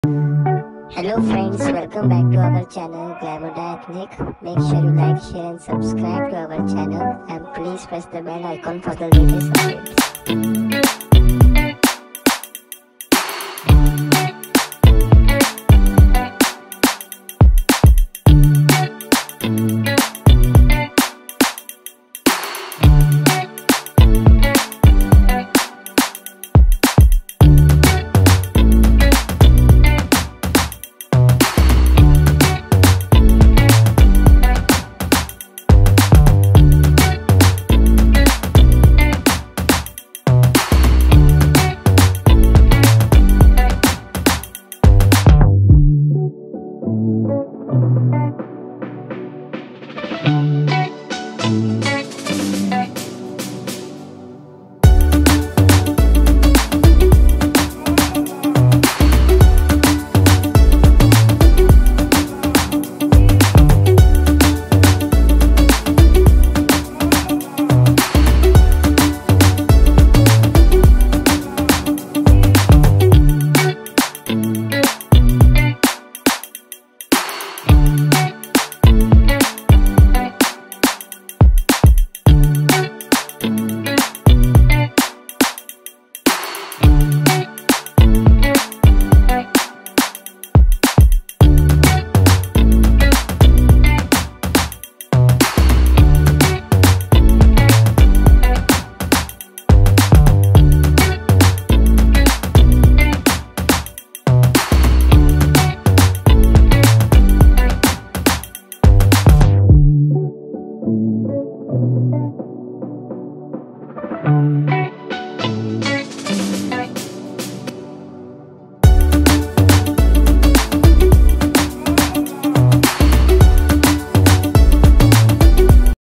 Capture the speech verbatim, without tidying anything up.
Hello friends, welcome back to our channel Glamour Ethnic. Make sure you like, share and subscribe to our channel and please press the bell icon for the latest updates.